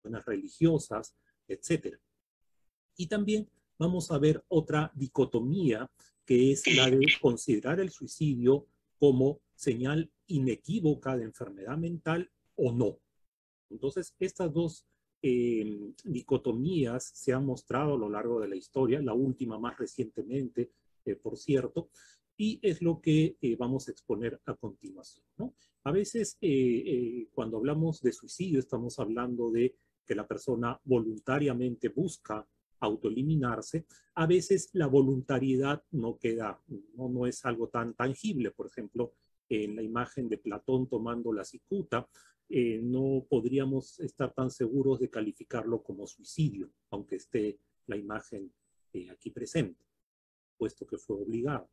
religiosas, etc. Y también vamos a ver otra dicotomía, que es la de considerar el suicidio como señal inequívoca de enfermedad mental o no. Entonces, estas dos dicotomías se han mostrado a lo largo de la historia, la última más recientemente, por cierto, y es lo que vamos a exponer a continuación, ¿no? A veces, cuando hablamos de suicidio, estamos hablando de que la persona voluntariamente busca autoeliminarse. A veces la voluntariedad no queda, no es algo tan tangible. Por ejemplo, en la imagen de Platón tomando la cicuta, no podríamos estar tan seguros de calificarlo como suicidio, aunque esté la imagen aquí presente, puesto que fue obligado.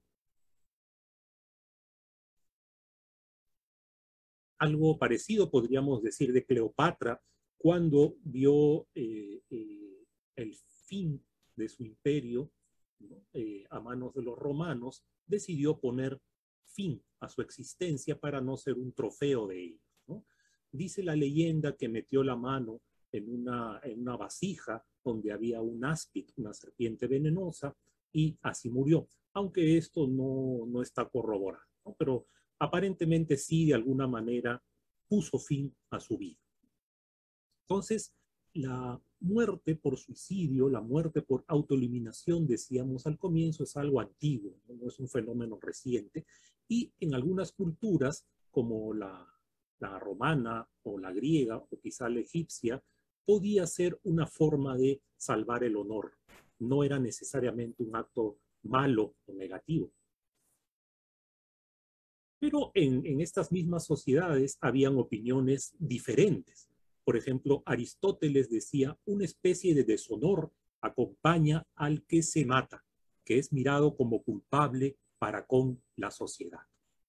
Algo parecido podríamos decir de Cleopatra cuando vio el fin de su imperio, ¿no? A manos de los romanos, decidió poner fin a su existencia para no ser un trofeo de ellos, ¿no? Dice la leyenda que metió la mano en una vasija donde había un áspid, una serpiente venenosa, y así murió, aunque esto no está corroborado, ¿no? Pero aparentemente sí, de alguna manera, puso fin a su vida. Entonces, la muerte por suicidio, la muerte por autoeliminación, decíamos al comienzo, es algo antiguo, no es un fenómeno reciente, y en algunas culturas, como la romana o la griega o quizá la egipcia, podía ser una forma de salvar el honor. No era necesariamente un acto malo o negativo. Pero en estas mismas sociedades habían opiniones diferentes. Por ejemplo, Aristóteles decía, una especie de deshonor acompaña al que se mata, que es mirado como culpable para con la sociedad.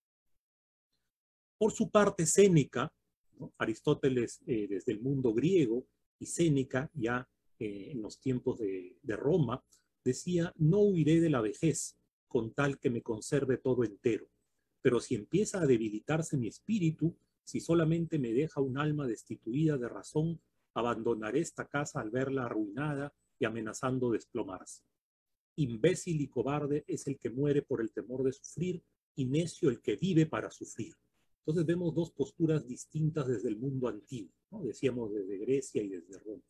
Por su parte, Séneca, ¿no? Aristóteles desde el mundo griego y Séneca ya en los tiempos de Roma, decía, no huiré de la vejez con tal que me conserve todo entero. Pero si empieza a debilitarse mi espíritu, si solamente me deja un alma destituida de razón, abandonaré esta casa al verla arruinada y amenazando desplomarse. Imbécil y cobarde es el que muere por el temor de sufrir, y necio el que vive para sufrir. Entonces vemos dos posturas distintas desde el mundo antiguo, ¿no? Decíamos desde Grecia y desde Roma.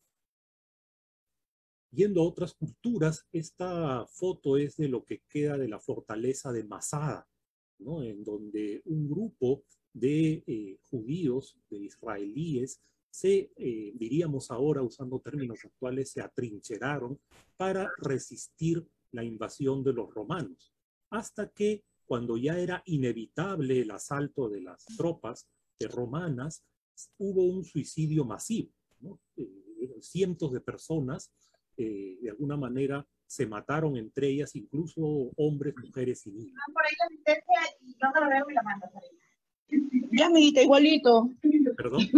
Yendo a otras culturas, esta foto es de lo que queda de la fortaleza de Masada, ¿no? En donde un grupo de judíos, de israelíes, diríamos ahora, usando términos actuales, se atrincheraron para resistir la invasión de los romanos, hasta que cuando ya era inevitable el asalto de las tropas romanas, hubo un suicidio masivo, ¿no? Cientos de personas, de alguna manera, se mataron entre ellas, incluso hombres, mujeres y niños. Por ahí la asistencia y yo te lo veo y la mando. Ya, amiguita, igualito. ¿Perdón?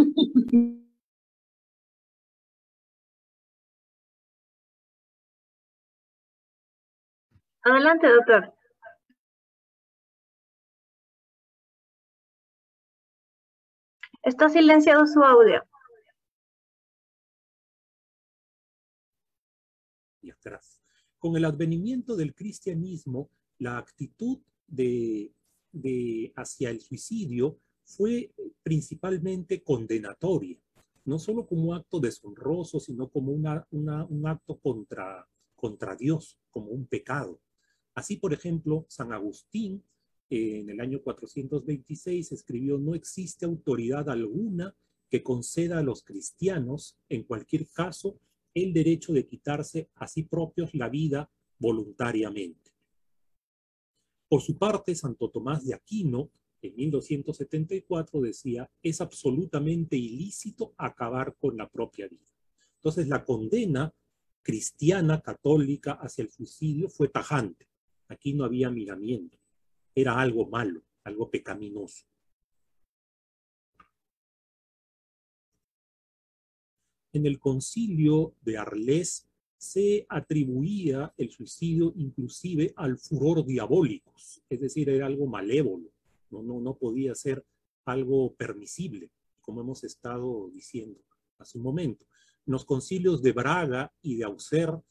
Adelante, doctor. Está silenciado su audio. Y atrás. Con el advenimiento del cristianismo, la actitud hacia el suicidio fue principalmente condenatoria, no solo como un acto deshonroso, sino como un acto contra Dios, como un pecado. Así, por ejemplo, San Agustín, en el año 426, escribió: no existe autoridad alguna que conceda a los cristianos, en cualquier caso, el derecho de quitarse a sí propios la vida voluntariamente. Por su parte, Santo Tomás de Aquino, en 1274, decía: es absolutamente ilícito acabar con la propia vida. Entonces, la condena cristiana, católica, hacia el suicidio fue tajante. Aquí no había miramiento. Era algo malo, algo pecaminoso. En el concilio de Arles se atribuía el suicidio inclusive al furor diabólicos, es decir, era algo malévolo, no podía ser algo permisible, como hemos estado diciendo hace un momento. En los concilios de Braga y de Auxerre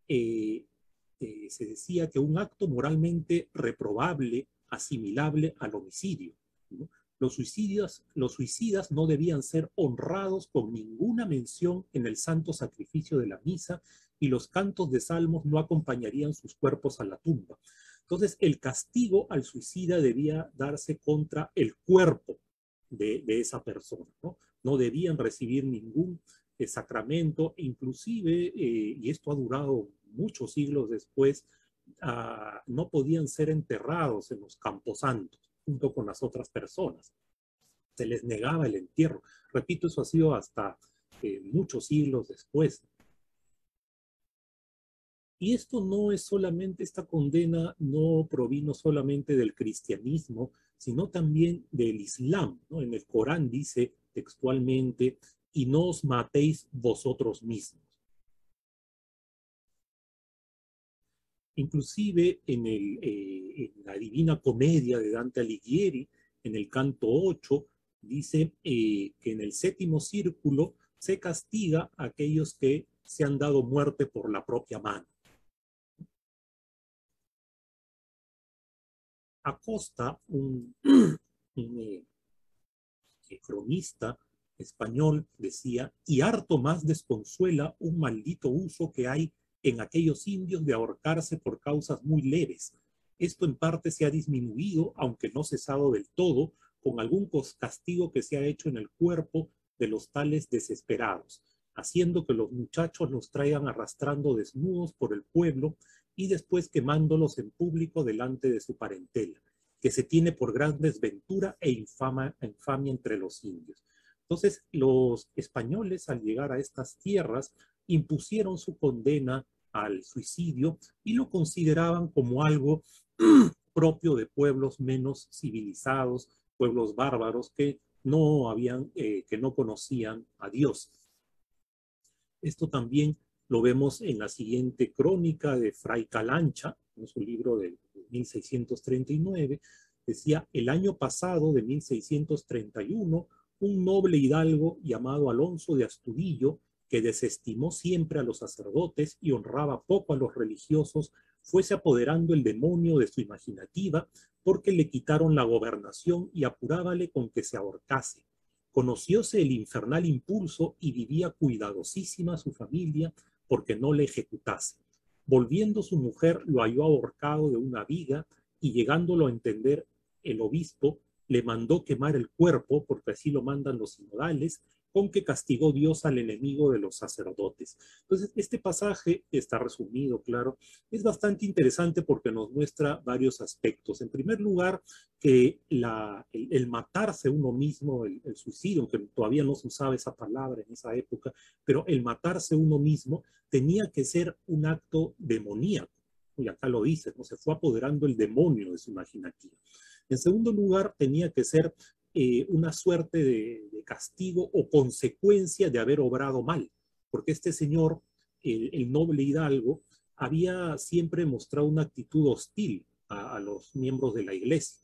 se decía que un acto moralmente reprobable, asimilable al homicidio, ¿no? Los suicidas no debían ser honrados con ninguna mención en el santo sacrificio de la misa y los cantos de salmos no acompañarían sus cuerpos a la tumba. Entonces, el castigo al suicida debía darse contra el cuerpo de esa persona, ¿no? No debían recibir ningún sacramento, inclusive, y esto ha durado muchos siglos después, no podían ser enterrados en los camposantos junto con las otras personas. Se les negaba el entierro. Repito, eso ha sido hasta muchos siglos después. Y esto no es solamente, esta condena no provino solamente del cristianismo, sino también del Islam, ¿no? En el Corán dice textualmente, y no os matéis vosotros mismos. Inclusive en la Divina Comedia de Dante Alighieri, en el canto 8, dice que en el séptimo círculo se castiga a aquellos que se han dado muerte por la propia mano. Acosta, un cronista español, decía, y harto más desconsuela un maldito uso que hay en aquellos indios de ahorcarse por causas muy leves. Esto en parte se ha disminuido, aunque no cesado del todo, con algún castigo que se ha hecho en el cuerpo de los tales desesperados, haciendo que los muchachos los traigan arrastrando desnudos por el pueblo y después quemándolos en público delante de su parentela, que se tiene por gran desventura e infamia entre los indios. Entonces, los españoles, al llegar a estas tierras, impusieron su condena al suicidio y lo consideraban como algo propio de pueblos menos civilizados, pueblos bárbaros que no conocían a Dios. Esto también lo vemos en la siguiente crónica de Fray Calancha, en su libro de 1639, decía, el año pasado de 1631, un noble hidalgo llamado Alonso de Astudillo, que desestimó siempre a los sacerdotes y honraba poco a los religiosos, fuese apoderando el demonio de su imaginativa, porque le quitaron la gobernación y apurábale con que se ahorcase. Conocióse el infernal impulso y vivía cuidadosísima su familia porque no le ejecutase. Volviendo su mujer, lo halló ahorcado de una viga y llegándolo a entender el obispo, le mandó quemar el cuerpo, porque así lo mandan los sinodales, con que castigó Dios al enemigo de los sacerdotes. Entonces, este pasaje está resumido, claro, es bastante interesante porque nos muestra varios aspectos. En primer lugar, que el matarse uno mismo, el suicidio, aunque todavía no se usaba esa palabra en esa época, pero el matarse uno mismo tenía que ser un acto demoníaco. Y acá lo dice, ¿no? Se fue apoderando el demonio de su imaginativa. En segundo lugar, tenía que ser una suerte de castigo o consecuencia de haber obrado mal, porque este señor, el noble hidalgo, había siempre mostrado una actitud hostil a los miembros de la iglesia.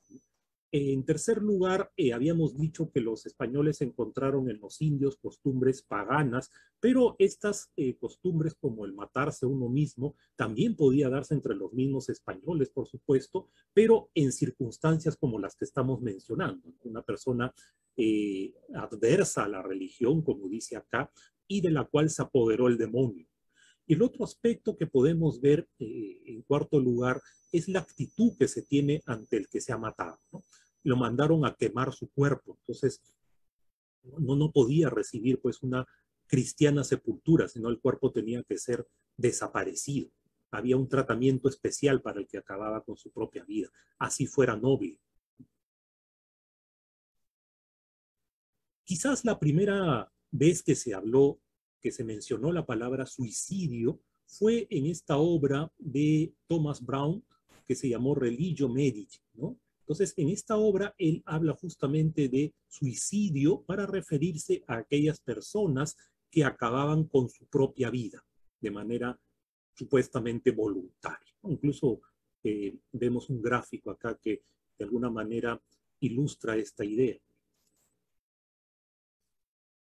En tercer lugar, habíamos dicho que los españoles encontraron en los indios costumbres paganas, pero estas costumbres como el matarse uno mismo también podía darse entre los mismos españoles, por supuesto, pero en circunstancias como las que estamos mencionando. Una persona adversa a la religión, como dice acá, y de la cual se apoderó el demonio. Y el otro aspecto que podemos ver, en cuarto lugar, es la actitud que se tiene ante el que se ha matado, ¿no? Lo mandaron a quemar su cuerpo, entonces no podía recibir pues una cristiana sepultura, sino el cuerpo tenía que ser desaparecido. Había un tratamiento especial para el que acababa con su propia vida, así fuera noble. Quizás la primera vez que se mencionó la palabra suicidio fue en esta obra de Thomas Brown que se llamó Religio Medici, ¿no? Entonces, en esta obra él habla justamente de suicidio para referirse a aquellas personas que acababan con su propia vida de manera supuestamente voluntaria. Incluso vemos un gráfico acá que de alguna manera ilustra esta idea.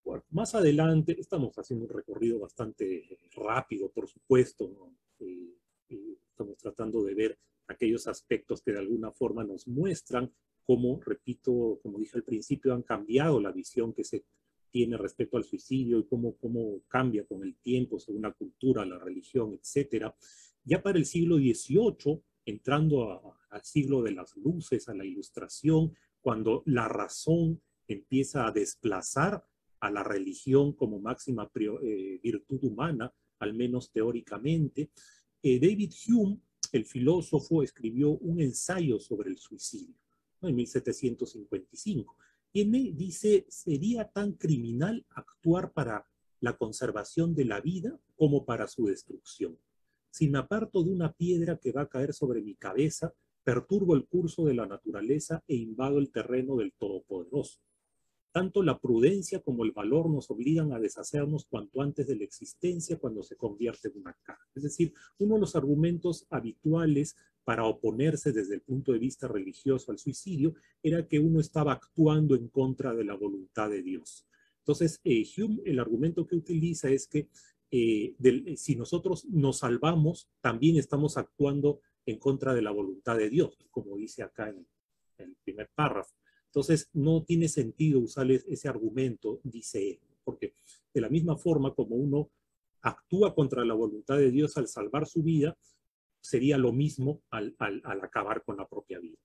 Bueno, más adelante, estamos haciendo un recorrido bastante rápido, por supuesto, ¿no? Estamos tratando de ver aquellos aspectos que de alguna forma nos muestran cómo, repito, como dije al principio, han cambiado la visión que se tiene respecto al suicidio y cómo cambia con el tiempo según la cultura, la religión, etc. Ya para el siglo XVIII, entrando al siglo de las luces, a la ilustración, cuando la razón empieza a desplazar a la religión como máxima virtud humana, al menos teóricamente, David Hume, el filósofo, escribió un ensayo sobre el suicidio, ¿no? En 1755. Y en él dice, sería tan criminal actuar para la conservación de la vida como para su destrucción. Si me aparto de una piedra que va a caer sobre mi cabeza, perturbo el curso de la naturaleza e invado el terreno del Todopoderoso. Tanto la prudencia como el valor nos obligan a deshacernos cuanto antes de la existencia cuando se convierte en una carga. Es decir, uno de los argumentos habituales para oponerse desde el punto de vista religioso al suicidio era que uno estaba actuando en contra de la voluntad de Dios. Entonces, Hume, el argumento que utiliza es que si nosotros nos salvamos, también estamos actuando en contra de la voluntad de Dios, como dice acá en el primer párrafo. Entonces, no tiene sentido usar ese argumento, dice él, porque de la misma forma como uno actúa contra la voluntad de Dios al salvar su vida, sería lo mismo al acabar con la propia vida.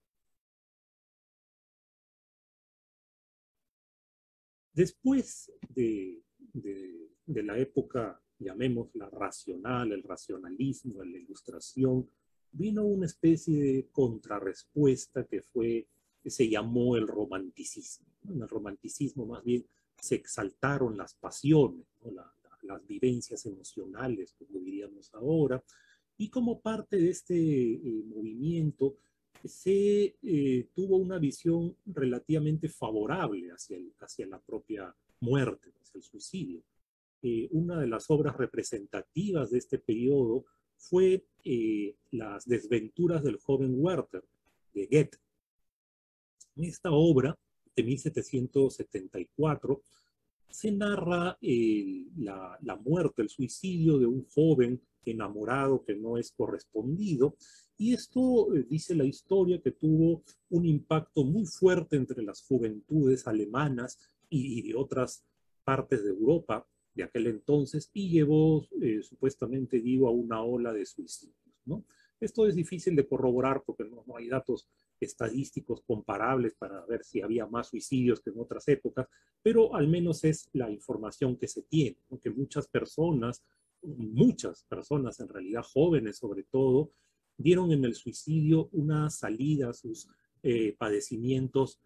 Después de la época, llamémosla racional, el racionalismo, la ilustración, vino una especie de contrarrespuesta que se llamó el romanticismo. En el romanticismo más bien se exaltaron las pasiones, ¿no? Las vivencias emocionales, como diríamos ahora, y como parte de este movimiento se tuvo una visión relativamente favorable hacia la propia muerte, hacia el suicidio. Una de las obras representativas de este periodo fue Las desventuras del joven Werther, de Goethe. En esta obra, de 1774, se narra la muerte, el suicidio de un joven enamorado que no es correspondido, y esto dice la historia que tuvo un impacto muy fuerte entre las juventudes alemanas y de otras partes de Europa de aquel entonces, y llevó, supuestamente digo, a una ola de suicidios, ¿no? Esto es difícil de corroborar porque no hay datos estadísticos comparables para ver si había más suicidios que en otras épocas, pero al menos es la información que se tiene, ¿no? Que muchas personas en realidad jóvenes sobre todo, vieron en el suicidio una salida a sus padecimientos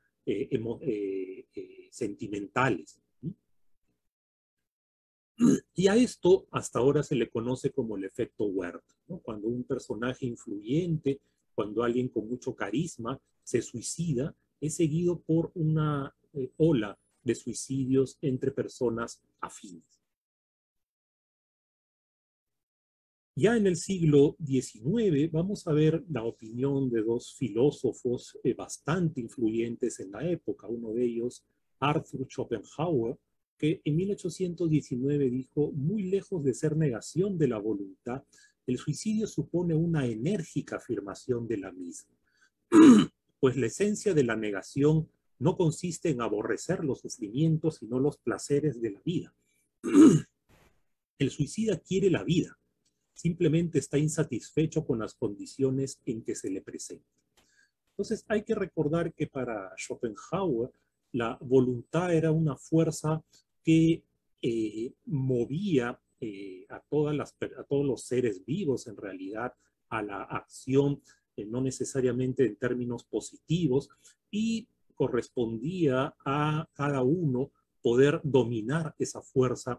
sentimentales. Y a esto hasta ahora se le conoce como el efecto Werther, ¿no? Cuando un personaje influyente, cuando alguien con mucho carisma se suicida, es seguido por una ola de suicidios entre personas afines. Ya en el siglo XIX vamos a ver la opinión de dos filósofos bastante influyentes en la época. Uno de ellos, Arthur Schopenhauer, que en 1819 dijo, muy lejos de ser negación de la voluntad, el suicidio supone una enérgica afirmación de la misma. Pues la esencia de la negación no consiste en aborrecer los sufrimientos, sino los placeres de la vida. El suicida quiere la vida, simplemente está insatisfecho con las condiciones en que se le presenta. Entonces hay que recordar que para Schopenhauer la voluntad era una fuerza que movía a todos los seres vivos en realidad a la acción, no necesariamente en términos positivos, y correspondía a cada uno poder dominar esa fuerza,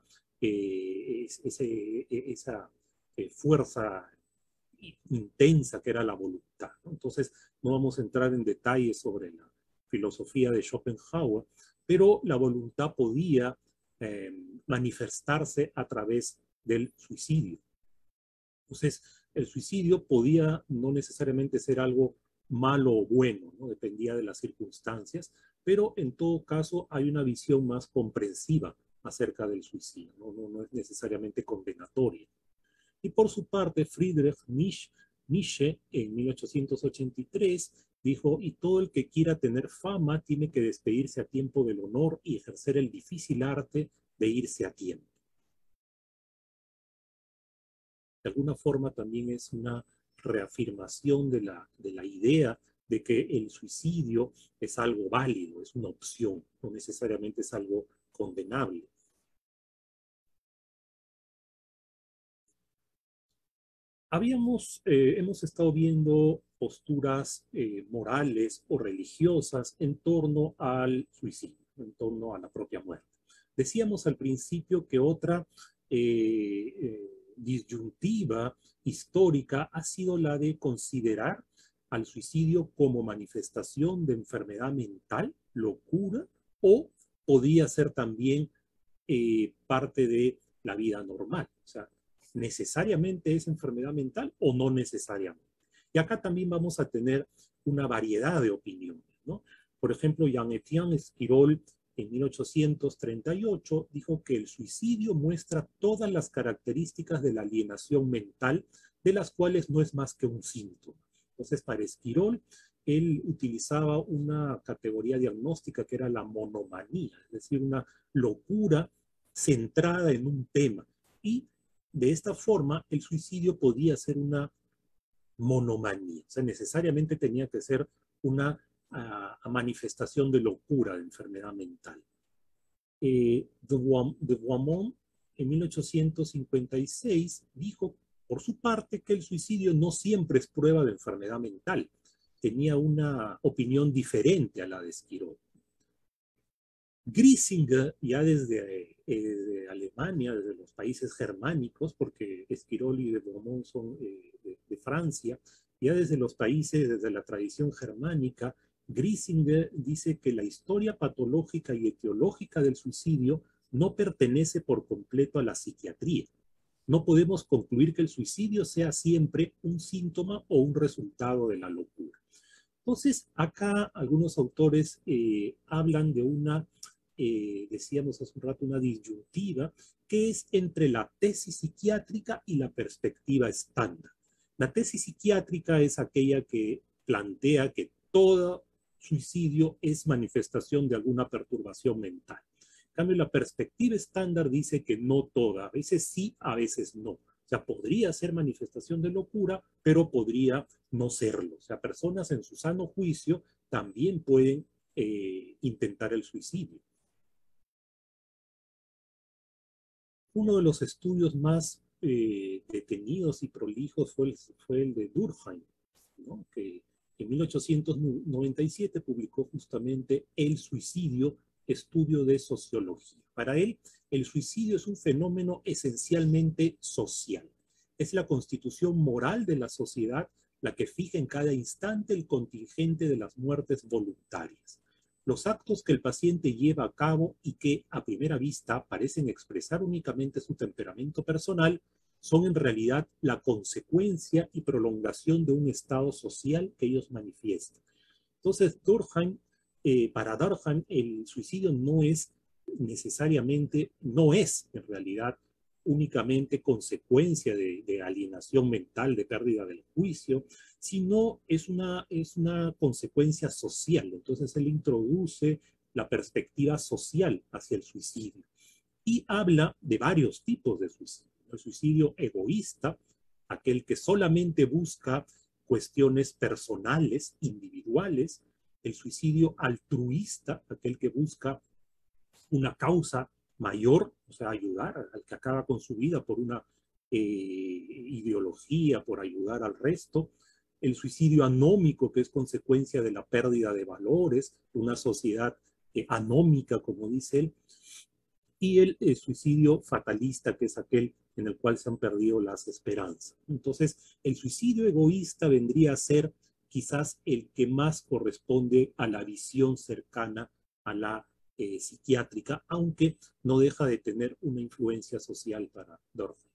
esa fuerza intensa que era la voluntad, ¿no? Entonces, no vamos a entrar en detalles sobre la filosofía de Schopenhauer, pero la voluntad podía manifestarse a través del suicidio. Entonces, el suicidio podía no necesariamente ser algo malo o bueno, ¿no? Dependía de las circunstancias, pero en todo caso hay una visión más comprensiva acerca del suicidio, no es necesariamente condenatoria. Y por su parte, Friedrich Nietzsche en 1883 dijo, y todo el que quiera tener fama tiene que despedirse a tiempo del honor y ejercer el difícil arte de irse a tiempo. De alguna forma también es una reafirmación de la idea de que el suicidio es algo válido, es una opción, no necesariamente es algo condenable. Hemos estado viendo posturas morales o religiosas en torno al suicidio, en torno a la propia muerte. Decíamos al principio que otra disyuntiva histórica ha sido la de considerar al suicidio como manifestación de enfermedad mental, locura, o podía ser también parte de la vida normal. O sea, ¿necesariamente es enfermedad mental o no necesariamente? Y acá también vamos a tener una variedad de opiniones, ¿no? Por ejemplo, Jean-Étienne Esquirol en 1838 dijo que el suicidio muestra todas las características de la alienación mental, de las cuales no es más que un síntoma. Entonces, para Esquirol, él utilizaba una categoría diagnóstica que era la monomanía, es decir, una locura centrada en un tema. Y de esta forma, el suicidio podía ser una monomanía. O sea, necesariamente tenía que ser una manifestación de locura, de enfermedad mental. De Boismont, en 1856, dijo, por su parte, que el suicidio no siempre es prueba de enfermedad mental. Tenía una opinión diferente a la de Esquirol. Griesinger, ya desde Alemania, desde los países germánicos, porque Esquirol y de Beaumont son de Francia, ya desde los países, desde la tradición germánica, Griesinger dice que la historia patológica y etiológica del suicidio no pertenece por completo a la psiquiatría. No podemos concluir que el suicidio sea siempre un síntoma o un resultado de la locura. Entonces, acá algunos autores hablan de una, decíamos hace un rato, una disyuntiva, que es entre la tesis psiquiátrica y la perspectiva estándar. La tesis psiquiátrica es aquella que plantea que todo suicidio es manifestación de alguna perturbación mental. En cambio, la perspectiva estándar dice que no toda, a veces sí, a veces no. O sea, podría ser manifestación de locura, pero podría no serlo. O sea, personas en su sano juicio también pueden intentar el suicidio. Uno de los estudios más detenidos y prolijos fue el de Durkheim, ¿no? Que en 1897 publicó justamente El suicidio, estudio de sociología. Para él, el suicidio es un fenómeno esencialmente social. Es la constitución moral de la sociedad la que fija en cada instante el contingente de las muertes voluntarias. Los actos que el paciente lleva a cabo y que a primera vista parecen expresar únicamente su temperamento personal son en realidad la consecuencia y prolongación de un estado social que ellos manifiestan. Entonces, para Durkheim, el suicidio no es necesariamente, no es en realidad únicamente consecuencia de alienación mental, de pérdida del juicio, sino es una consecuencia social. Entonces, él introduce la perspectiva social hacia el suicidio y habla de varios tipos de suicidio. El suicidio egoísta, aquel que solamente busca cuestiones personales, individuales. El suicidio altruista, aquel que busca una causa mayor, o sea, ayudar al que acaba con su vida por una ideología, por ayudar al resto. El suicidio anómico, que es consecuencia de la pérdida de valores, una sociedad anómica, como dice él. Y el suicidio fatalista, que es aquel en el cual se han perdido las esperanzas. Entonces, el suicidio egoísta vendría a ser quizás el que más corresponde a la visión cercana a la psiquiátrica, aunque no deja de tener una influencia social para Durkheim.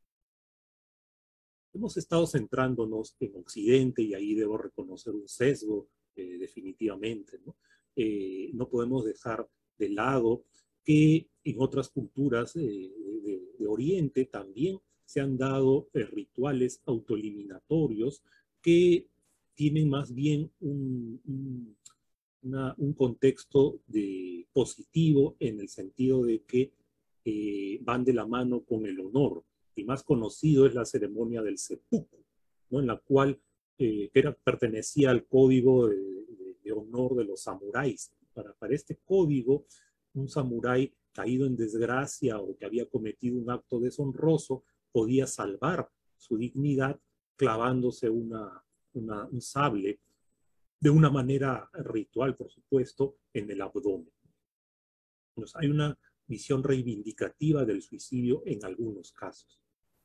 Hemos estado centrándonos en Occidente y ahí debo reconocer un sesgo definitivamente, ¿no? No podemos dejar de lado que en otras culturas de Oriente también se han dado rituales autoeliminatorios que tienen más bien un contexto positivo en el sentido de que van de la mano con el honor. El más conocido es la ceremonia del seppuku, ¿no? En la cual pertenecía al código de honor de los samuráis. Para este código, un samurái caído en desgracia o que había cometido un acto deshonroso podía salvar su dignidad clavándose un sable de una manera ritual, por supuesto, en el abdomen. Entonces, hay una visión reivindicativa del suicidio en algunos casos.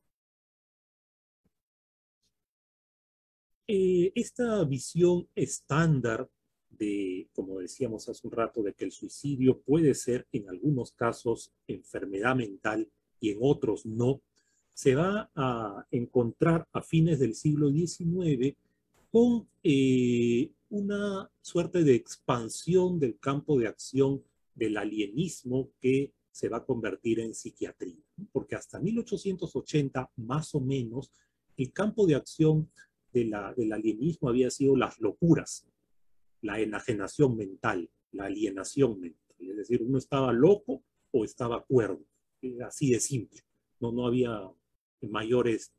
Esta visión estándar de, como decíamos hace un rato, de que el suicidio puede ser en algunos casos enfermedad mental y en otros no, se va a encontrar a fines del siglo XIX con una suerte de expansión del campo de acción del alienismo que se va a convertir en psiquiatría. Porque hasta 1880, más o menos, el campo de acción del alienismo había sido las locuras, la enajenación mental, la alienación mental. Es decir, uno estaba loco o estaba cuerdo. Así de simple. No había mayores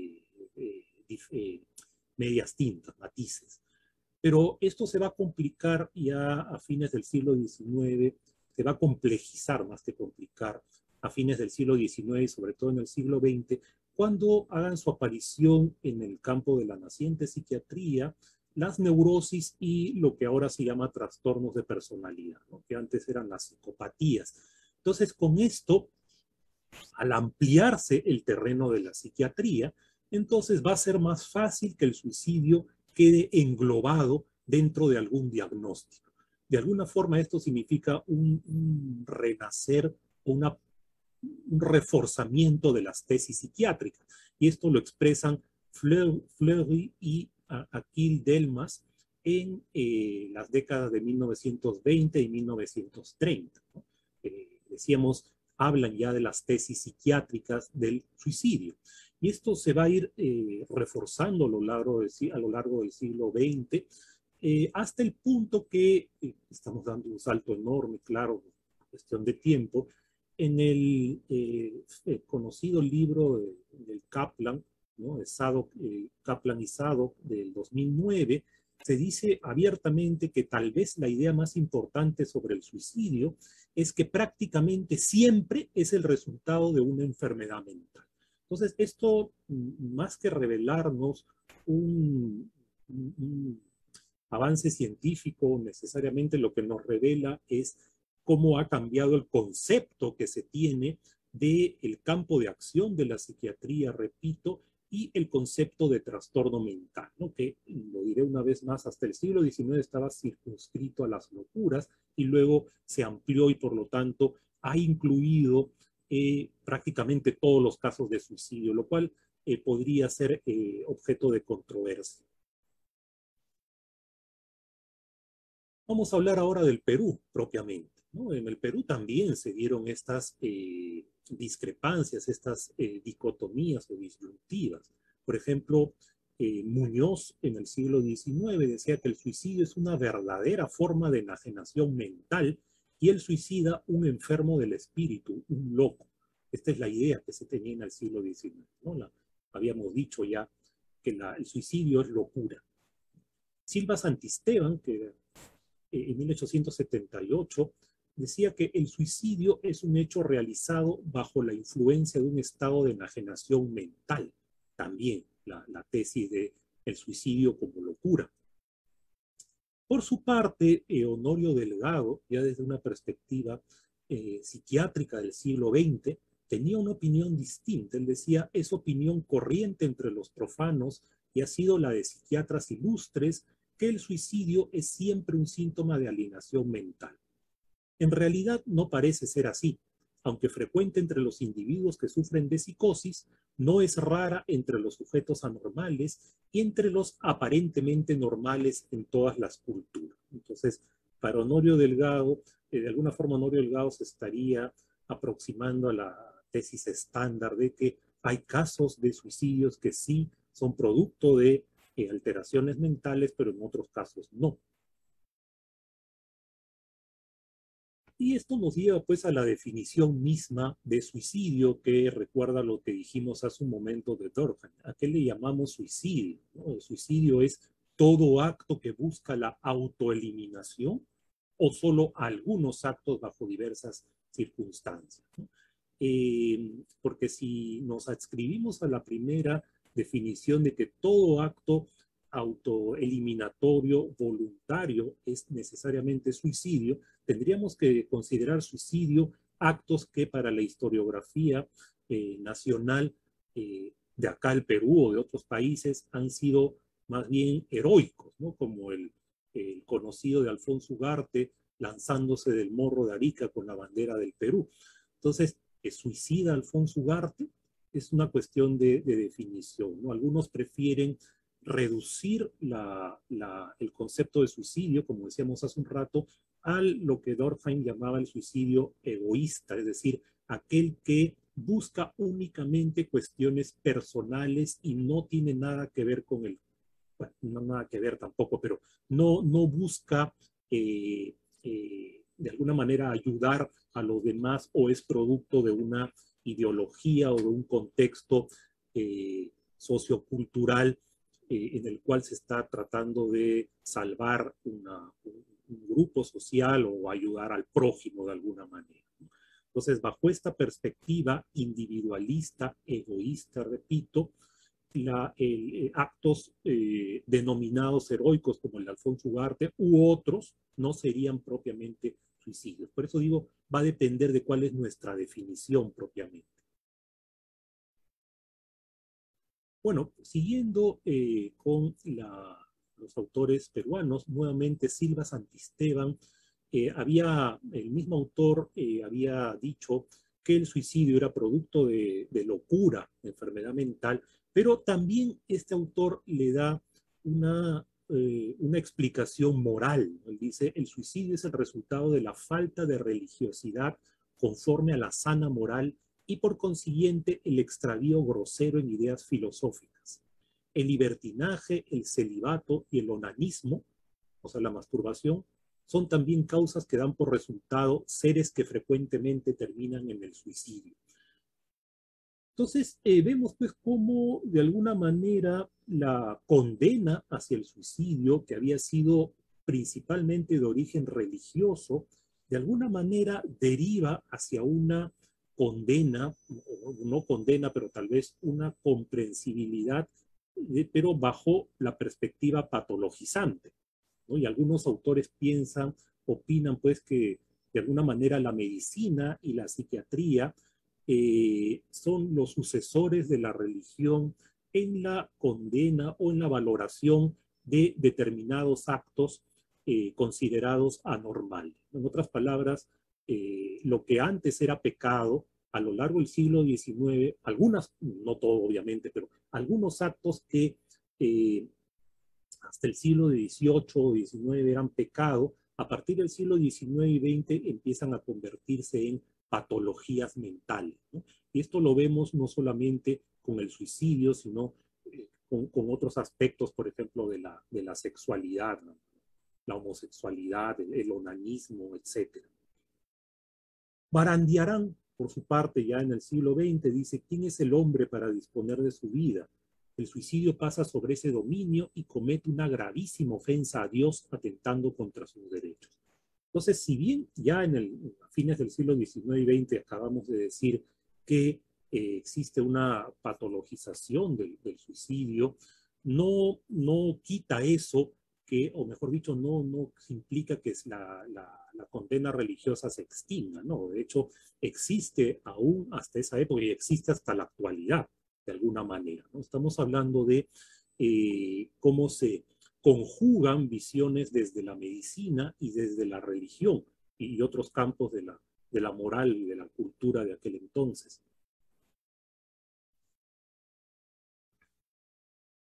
medias tintas, matices. Pero esto se va a complicar ya a fines del siglo XIX, se va a complejizar más que complicar a fines del siglo XIX y sobre todo en el siglo XX, cuando hagan su aparición en el campo de la naciente psiquiatría las neurosis y lo que ahora se llama trastornos de personalidad, ¿no? Que antes eran las psicopatías. Entonces, con esto, al ampliarse el terreno de la psiquiatría, entonces va a ser más fácil que el suicidio quede englobado dentro de algún diagnóstico. De alguna forma esto significa un renacer, un reforzamiento de las tesis psiquiátricas. Y esto lo expresan Fleury y Achille Delmas en las décadas de 1920 y 1930. ¿No? Decíamos, hablan ya de las tesis psiquiátricas del suicidio. Y esto se va a ir reforzando a lo largo del siglo XX, hasta el punto que estamos dando un salto enorme, claro, cuestión de tiempo, en el conocido libro del Kaplan, ¿no? Kaplan y Zadok del 2009, se dice abiertamente que tal vez la idea más importante sobre el suicidio es que prácticamente siempre es el resultado de una enfermedad mental. Entonces, esto, más que revelarnos un avance científico, necesariamente lo que nos revela es cómo ha cambiado el concepto que se tiene del campo de acción de la psiquiatría, repito, y el concepto de trastorno mental, ¿no? Que, lo diré una vez más, hasta el siglo XIX estaba circunscrito a las locuras y luego se amplió y por lo tanto ha incluido prácticamente todos los casos de suicidio, lo cual podría ser objeto de controversia. Vamos a hablar ahora del Perú propiamente, ¿no? En el Perú también se dieron estas discrepancias, estas dicotomías o disyuntivas. Por ejemplo, Muñoz en el siglo XIX decía que el suicidio es una verdadera forma de enajenación mental y el suicida un enfermo del espíritu, un loco. Esta es la idea que se tenía en el siglo XIX, ¿no? Habíamos dicho ya que el suicidio es locura. Silva Santisteban, que en 1878 decía que el suicidio es un hecho realizado bajo la influencia de un estado de enajenación mental. También la tesis de el suicidio como locura. Por su parte, Honorio Delgado, ya desde una perspectiva psiquiátrica del siglo XX, tenía una opinión distinta. Él decía, es opinión corriente entre los profanos y ha sido la de psiquiatras ilustres que el suicidio es siempre un síntoma de alienación mental. En realidad no parece ser así. Aunque frecuente entre los individuos que sufren de psicosis, no es rara entre los sujetos anormales y entre los aparentemente normales en todas las culturas. Entonces, para Honorio Delgado, de alguna forma Honorio Delgado se estaría aproximando a la tesis estándar de que hay casos de suicidios que sí son producto de alteraciones mentales, pero en otros casos no. Y esto nos lleva pues a la definición misma de suicidio, que recuerda lo que dijimos hace un momento de Durkheim. ¿A qué le llamamos suicidio? ¿No? El suicidio es todo acto que busca la autoeliminación o solo algunos actos bajo diversas circunstancias, ¿no? Porque si nos adscribimos a la primera definición de que todo acto autoeliminatorio voluntario es necesariamente suicidio, tendríamos que considerar suicidio actos que para la historiografía nacional de acá el Perú o de otros países han sido más bien heroicos, ¿no? Como el conocido de Alfonso Ugarte lanzándose del Morro de Arica con la bandera del Perú. Entonces, ¿que suicida Alfonso Ugarte? Es una cuestión de definición, ¿no? Algunos prefieren reducir el concepto de suicidio, como decíamos hace un rato, a lo que Durkheim llamaba el suicidio egoísta, es decir, aquel que busca únicamente cuestiones personales y no tiene nada que ver con el, bueno, no nada que ver tampoco, pero no busca de alguna manera ayudar a los demás o es producto de una ideología o de un contexto sociocultural en el cual se está tratando de salvar un grupo social o ayudar al prójimo de alguna manera. Entonces, bajo esta perspectiva individualista, egoísta, repito, actos denominados heroicos como el de Alfonso Ugarte u otros no serían propiamente suicidios. Por eso digo, va a depender de cuál es nuestra definición propiamente. Bueno, siguiendo con los autores peruanos, nuevamente Silva Santisteban, el mismo autor había dicho que el suicidio era producto de locura, de enfermedad mental, pero también este autor le da una explicación moral. Él dice, el suicidio es el resultado de la falta de religiosidad conforme a la sana moral y por consiguiente el extravío grosero en ideas filosóficas. El libertinaje, el celibato y el onanismo, o sea, la masturbación, son también causas que dan por resultado seres que frecuentemente terminan en el suicidio. Entonces, vemos pues cómo de alguna manera la condena hacia el suicidio, que había sido principalmente de origen religioso, de alguna manera deriva hacia una condena, no condena, pero tal vez una comprensibilidad, pero bajo la perspectiva patologizante, ¿no? Y algunos autores opinan pues que de alguna manera la medicina y la psiquiatría son los sucesores de la religión en la condena o en la valoración de determinados actos considerados anormales. En otras palabras, lo que antes era pecado, a lo largo del siglo XIX, algunas, no todo obviamente, pero algunos actos que hasta el siglo XVIII o XIX eran pecado, a partir del siglo XIX y XX empiezan a convertirse en patologías mentales, ¿no? Y esto lo vemos no solamente con el suicidio, sino con otros aspectos, por ejemplo, de la sexualidad, ¿no? La homosexualidad, el onanismo, etc. Barandiarán, por su parte, ya en el siglo XX, dice, ¿quién es el hombre para disponer de su vida? El suicidio pasa sobre ese dominio y comete una gravísima ofensa a Dios atentando contra sus derechos. Entonces, si bien ya a fines del siglo XIX y XX acabamos de decir que existe una patologización del suicidio, no quita eso que, o mejor dicho, no implica que la condena religiosa se extinga, ¿no? De hecho, existe aún hasta esa época y existe hasta la actualidad, de alguna manera, ¿no? Estamos hablando de cómo se conjugan visiones desde la medicina y desde la religión y otros campos de la moral y de la cultura de aquel entonces.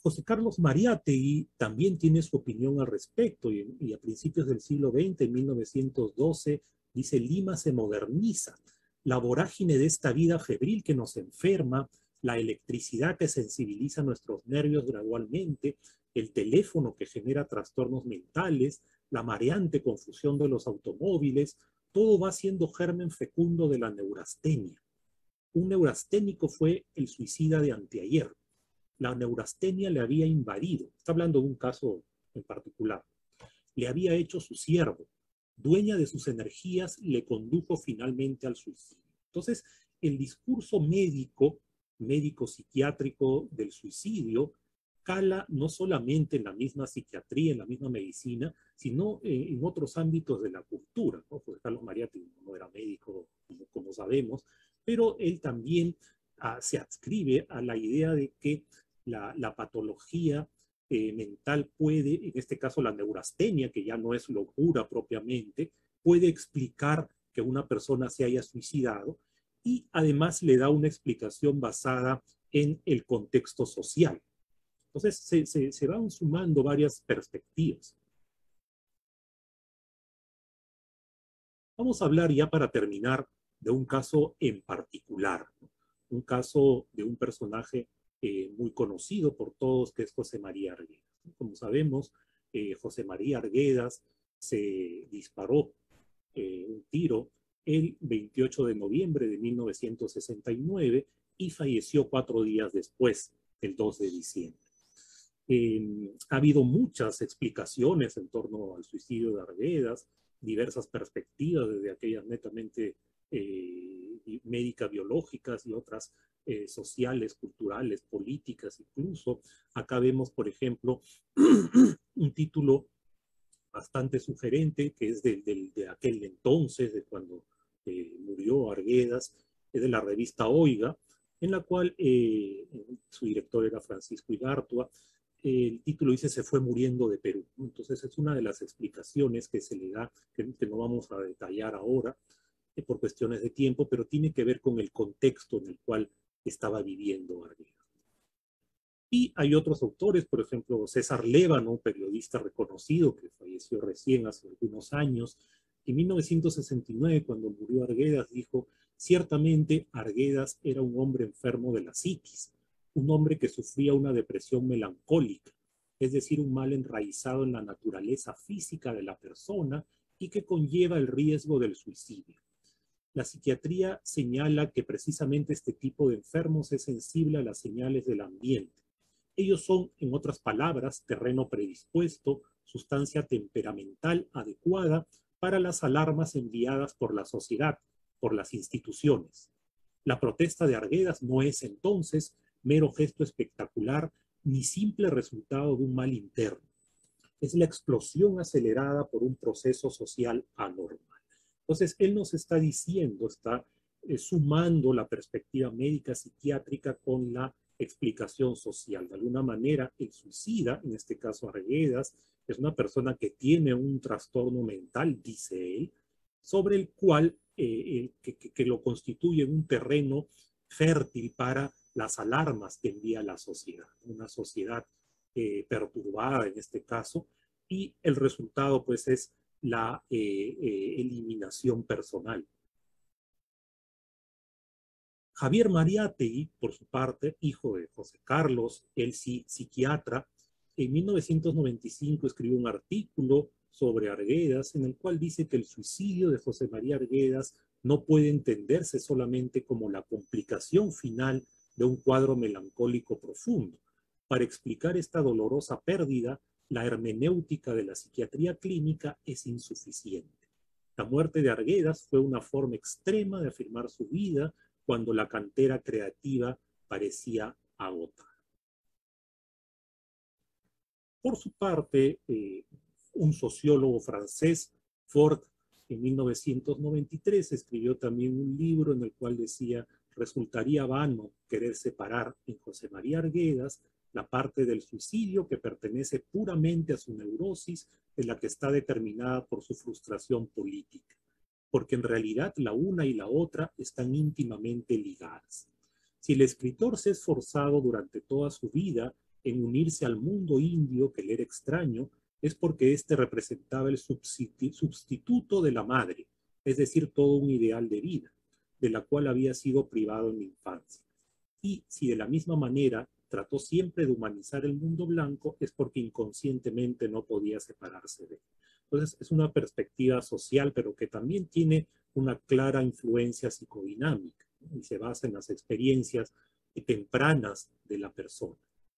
José Carlos Mariátegui también tiene su opinión al respecto y a principios del siglo XX, en 1912, dice: Lima se moderniza. La vorágine de esta vida febril que nos enferma, la electricidad que sensibiliza nuestros nervios gradualmente, el teléfono que genera trastornos mentales, la mareante confusión de los automóviles, todo va siendo germen fecundo de la neurastenia. Un neurasténico fue el suicida de anteayer. La neurastenia le había invadido. Está hablando de un caso en particular. Le había hecho su siervo. Dueña de sus energías, le condujo finalmente al suicidio. Entonces, el discurso médico-psiquiátrico del suicidio cala no solamente en la misma psiquiatría, en la misma medicina, sino en otros ámbitos de la cultura, ¿no? Pues Carlos Mariátegui no era médico, como sabemos, pero él también se adscribe a la idea de que la patología mental puede, en este caso la neurastenia, que ya no es locura propiamente, puede explicar que una persona se haya suicidado, y además le da una explicación basada en el contexto social. Entonces se van sumando varias perspectivas. Vamos a hablar ya para terminar de un caso en particular, ¿no? Un caso de un personaje muy conocido por todos, que es José María Arguedas. Como sabemos, José María Arguedas se disparó un tiro el 28 de noviembre de 1969 y falleció 4 días después, el 2 de diciembre. Ha habido muchas explicaciones en torno al suicidio de Arguedas, diversas perspectivas, desde aquellas netamente médicas, biológicas y otras sociales, culturales, políticas incluso. Acá vemos, por ejemplo, un título bastante sugerente, que es de aquel entonces, de cuando murió Arguedas, es de la revista Oiga, en la cual su director era Francisco Igartua. El título dice: se fue muriendo de Perú. Entonces es una de las explicaciones que se le da, que no vamos a detallar ahora por cuestiones de tiempo, pero tiene que ver con el contexto en el cual estaba viviendo Arguedas. Y hay otros autores, por ejemplo, César Lévano, un periodista reconocido que falleció recién hace algunos años. En 1969, cuando murió Arguedas, dijo: ciertamente Arguedas era un hombre enfermo de la psiquis, un hombre que sufría una depresión melancólica, es decir, un mal enraizado en la naturaleza física de la persona y que conlleva el riesgo del suicidio. La psiquiatría señala que precisamente este tipo de enfermos es sensible a las señales del ambiente. Ellos son, en otras palabras, terreno predispuesto, sustancia temperamental adecuada para las alarmas enviadas por la sociedad, por las instituciones. La protesta de Arguedas no es entonces mero gesto espectacular ni simple resultado de un mal interno. Es la explosión acelerada por un proceso social anormal. Entonces, él nos está diciendo, está sumando la perspectiva médica psiquiátrica con la explicación social. De alguna manera, el suicida, en este caso Arguedas, es una persona que tiene un trastorno mental, dice él, sobre el cual que lo constituye un terreno fértil para las alarmas que envía la sociedad. Una sociedad perturbada en este caso, y el resultado pues es la eliminación personal. Javier Mariátegui, por su parte, hijo de José Carlos, él sí psiquiatra, en 1995 escribió un artículo sobre Arguedas en el cual dice que el suicidio de José María Arguedas no puede entenderse solamente como la complicación final de un cuadro melancólico profundo. Para explicar esta dolorosa pérdida, la hermenéutica de la psiquiatría clínica es insuficiente. La muerte de Arguedas fue una forma extrema de afirmar su vida cuando la cantera creativa parecía agotada. Por su parte, un sociólogo francés, Ford, en 1993 escribió también un libro en el cual decía: resultaría vano querer separar en José María Arguedas la parte del suicidio que pertenece puramente a su neurosis de la que está determinada por su frustración política, porque en realidad la una y la otra están íntimamente ligadas. Si el escritor se ha esforzado durante toda su vida en unirse al mundo indio que le era extraño es porque éste representaba el sustituto de la madre, es decir, todo un ideal de vida, de la cual había sido privado en la infancia. Y si de la misma manera trató siempre de humanizar el mundo blanco, es porque inconscientemente no podía separarse de él. Entonces, es una perspectiva social, pero que también tiene una clara influencia psicodinámica, ¿no? Y se basa en las experiencias tempranas de la persona.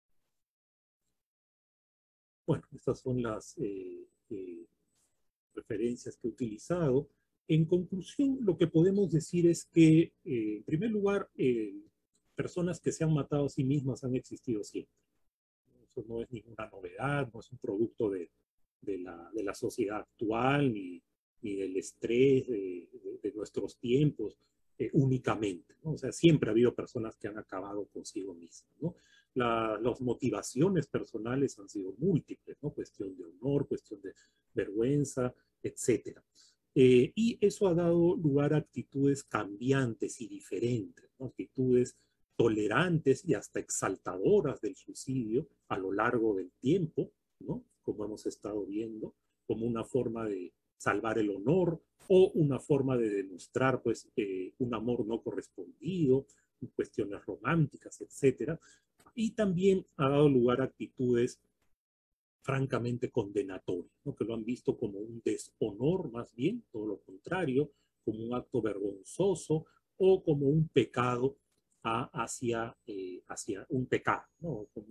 Bueno, estas son las referencias que he utilizado. En conclusión, lo que podemos decir es que, en primer lugar, personas que se han matado a sí mismas han existido siempre. Eso no es ninguna novedad, no es un producto de la sociedad actual, ni del estrés de nuestros tiempos únicamente, ¿no? O sea, siempre ha habido personas que han acabado consigo mismas, ¿no? Las motivaciones personales han sido múltiples, ¿no? Cuestión de honor, cuestión de vergüenza, etc. Y eso ha dado lugar a actitudes cambiantes y diferentes, ¿no? Actitudes tolerantes y hasta exaltadoras del suicidio a lo largo del tiempo, ¿no? Como hemos estado viendo, como una forma de salvar el honor o una forma de demostrar pues, un amor no correspondido, cuestiones románticas, etc. Y también ha dado lugar a actitudes francamente condenatorias, ¿no? Que lo han visto como un deshonor más bien, todo lo contrario, como un acto vergonzoso o como un pecado hacia un pecado, ¿no? Como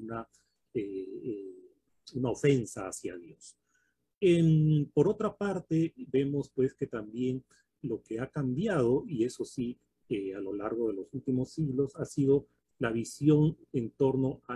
una ofensa hacia Dios. Por otra parte, vemos pues que también lo que ha cambiado, y eso sí, a lo largo de los últimos siglos, ha sido la visión en torno a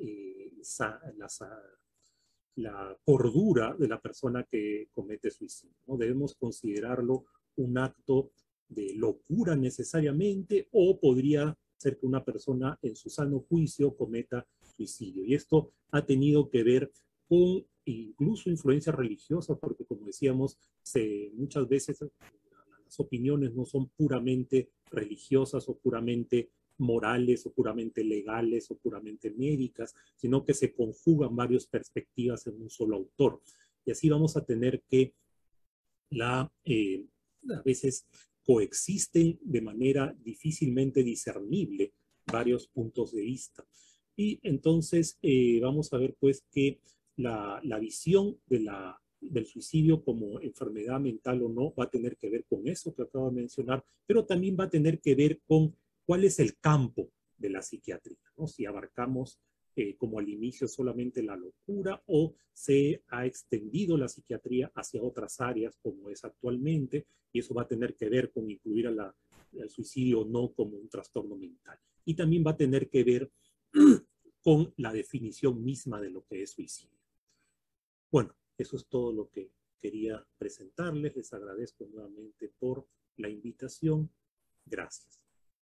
la cordura de la persona que comete suicidio, ¿no? Debemos considerarlo un acto de locura necesariamente, o podría ser que una persona en su sano juicio cometa suicidio. Y esto ha tenido que ver con incluso influencias religiosas, porque como decíamos, muchas veces las opiniones no son puramente religiosas o puramente morales o puramente legales o puramente médicas, sino que se conjugan varias perspectivas en un solo autor. Y así vamos a tener que a veces coexisten de manera difícilmente discernible varios puntos de vista. Y entonces vamos a ver pues que la visión del suicidio como enfermedad mental o no va a tener que ver con eso que acabo de mencionar, pero también va a tener que ver con cuál es el campo de la psiquiatría, ¿no? Si abarcamos como al inicio solamente la locura o se ha extendido la psiquiatría hacia otras áreas como es actualmente, y eso va a tener que ver con incluir al suicidio no como un trastorno mental. Y también va a tener que ver con la definición misma de lo que es suicidio. Bueno, eso es todo lo que quería presentarles. Les agradezco nuevamente por la invitación. Gracias.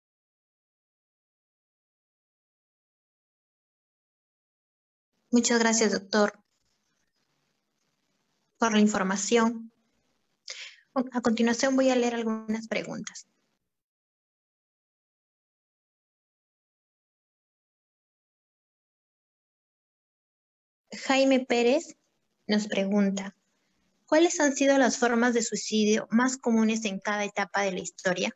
Muchas gracias, doctor, por la información. A continuación voy a leer algunas preguntas. Jaime Pérez nos pregunta, ¿cuáles han sido las formas de suicidio más comunes en cada etapa de la historia?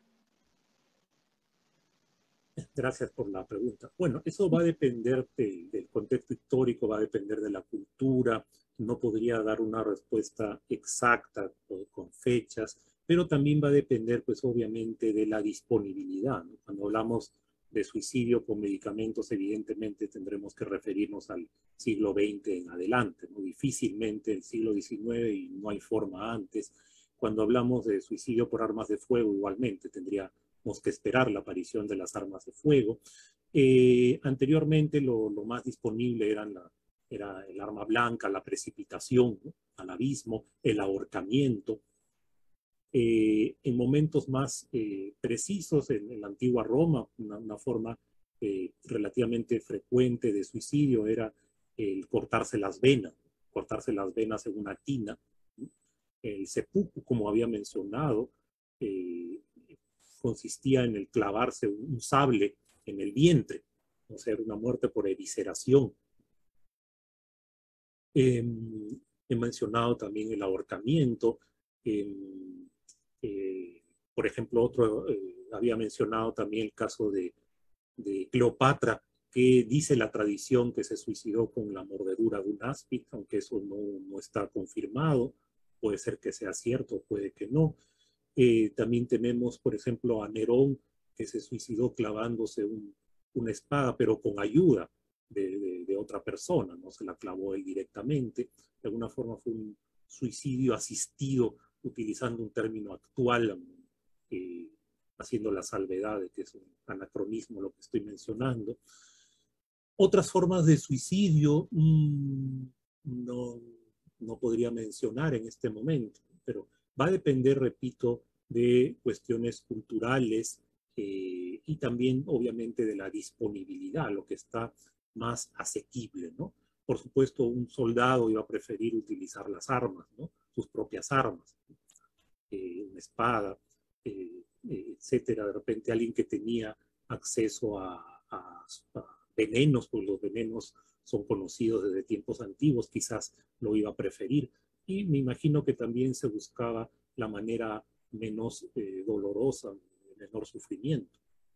Gracias por la pregunta. Bueno, eso va a depender del contexto histórico, va a depender de la cultura. No podría dar una respuesta exacta con fechas, pero también va a depender, pues obviamente, de la disponibilidad, ¿no? Cuando hablamos de suicidio con medicamentos, evidentemente tendremos que referirnos al siglo XX en adelante, ¿no? Difícilmente el siglo XIX y no hay forma antes. Cuando hablamos de suicidio por armas de fuego, igualmente tendríamos que esperar la aparición de las armas de fuego. Anteriormente lo más disponible era el arma blanca, la precipitación, ¿no? Al abismo, el ahorcamiento. En momentos más precisos, en la antigua Roma, una forma relativamente frecuente de suicidio era el cortarse las venas en una tina. El seppuku, como había mencionado, consistía en el clavarse un sable en el vientre, o sea, una muerte por evisceración. He mencionado también el ahorcamiento. Por ejemplo, había mencionado también el caso de Cleopatra, que dice la tradición que se suicidó con la mordedura de un áspid, aunque eso no está confirmado. Puede ser que sea cierto, puede que no. También tenemos, por ejemplo, a Nerón, que se suicidó clavándose una espada, pero con ayuda de otra persona, no se la clavó él directamente. De alguna forma fue un suicidio asistido, utilizando un término actual, haciendo la salvedad de que es un anacronismo lo que estoy mencionando. Otras formas de suicidio no podría mencionar en este momento, pero va a depender, repito, de cuestiones culturales y también, obviamente, de la disponibilidad, lo que está más asequible, ¿no? Por supuesto, un soldado iba a preferir utilizar las armas, ¿no? Sus propias armas, una espada, etcétera. De repente, alguien que tenía acceso a venenos, pues los venenos son conocidos desde tiempos antiguos, quizás lo iba a preferir. Y me imagino que también se buscaba la manera menos dolorosa, menor sufrimiento.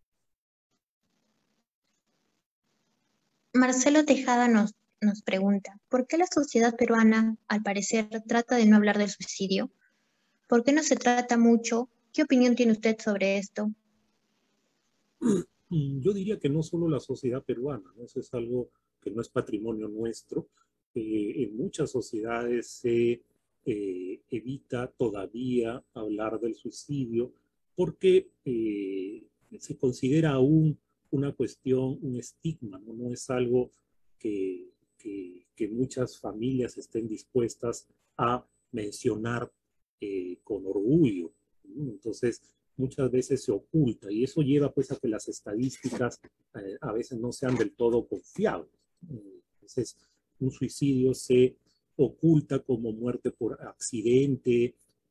Marcelo Tejada nos pregunta, ¿por qué la sociedad peruana, al parecer, trata de no hablar del suicidio? ¿Por qué no se trata mucho? ¿Qué opinión tiene usted sobre esto? Yo diría que no solo la sociedad peruana, ¿no? Eso es algo que no es patrimonio nuestro. En muchas sociedades se evita todavía hablar del suicidio porque se considera aún una cuestión, un estigma, ¿no? No es algo que muchas familias estén dispuestas a mencionar con orgullo, ¿no? Entonces, muchas veces se oculta y eso lleva pues a que las estadísticas a veces no sean del todo confiables. Entonces, un suicidio se oculta como muerte por accidente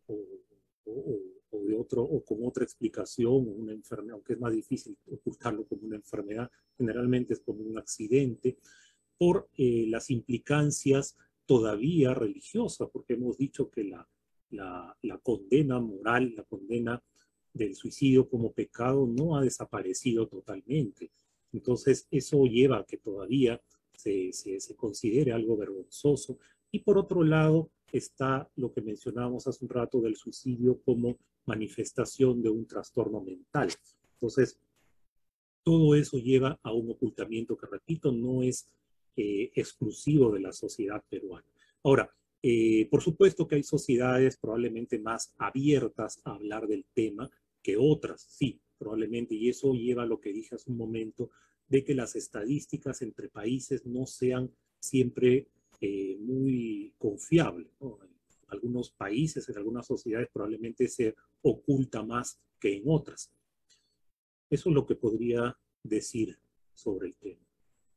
o con otra explicación, una enfermedad, aunque es más difícil ocultarlo como una enfermedad, generalmente es como un accidente, por las implicancias todavía religiosas, porque hemos dicho que la condena moral, la condena del suicidio como pecado no ha desaparecido totalmente. Entonces, eso lleva a que todavía se considere algo vergonzoso. Y por otro lado, está lo que mencionábamos hace un rato del suicidio como manifestación de un trastorno mental. Entonces, todo eso lleva a un ocultamiento que, repito, no es exclusivo de la sociedad peruana. Ahora, por supuesto que hay sociedades probablemente más abiertas a hablar del tema que otras, sí, probablemente, y eso lleva a lo que dije hace un momento, de que las estadísticas entre países no sean siempre muy confiables, ¿no? En algunos países, en algunas sociedades probablemente se oculta más que en otras. Eso es lo que podría decir sobre el tema.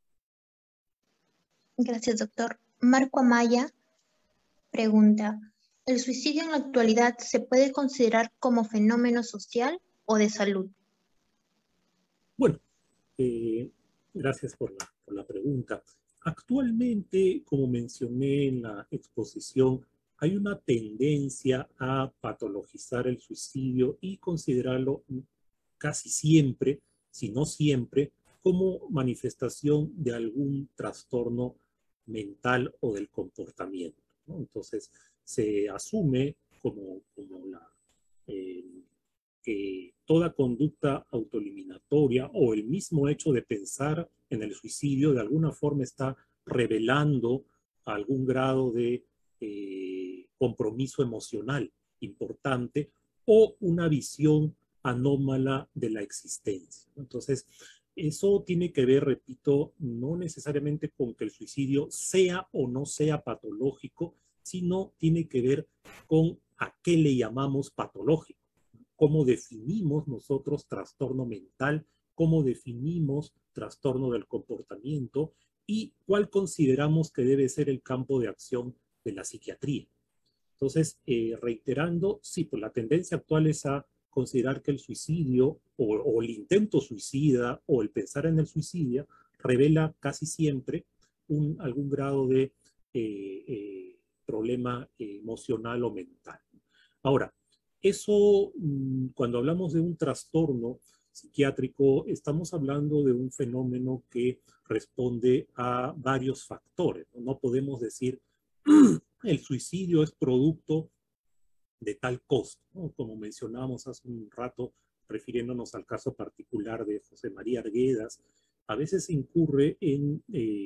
Gracias, doctor. Marco Amaya pregunta, ¿el suicidio en la actualidad se puede considerar como fenómeno social o de salud? Bueno, gracias por la pregunta. Actualmente, como mencioné en la exposición, hay una tendencia a patologizar el suicidio y considerarlo casi siempre, si no siempre, como manifestación de algún trastorno mental o del comportamiento, ¿no? Entonces, se asume como eh, que toda conducta autoeliminatoria o el mismo hecho de pensar en el suicidio de alguna forma está revelando algún grado de compromiso emocional importante o una visión anómala de la existencia. Entonces, eso tiene que ver, repito, no necesariamente con que el suicidio sea o no sea patológico, sino tiene que ver con a qué le llamamos patológico. Cómo definimos nosotros trastorno mental, cómo definimos trastorno del comportamiento y cuál consideramos que debe ser el campo de acción de la psiquiatría. Entonces, reiterando, sí, pues la tendencia actual es a considerar que el suicidio o el intento suicida o el pensar en el suicidio revela casi siempre algún grado de problema emocional o mental. Ahora, eso, cuando hablamos de un trastorno psiquiátrico, estamos hablando de un fenómeno que responde a varios factores. No podemos decir el suicidio es producto de tal cosa, ¿no? Como mencionábamos hace un rato, refiriéndonos al caso particular de José María Arguedas, a veces se incurre en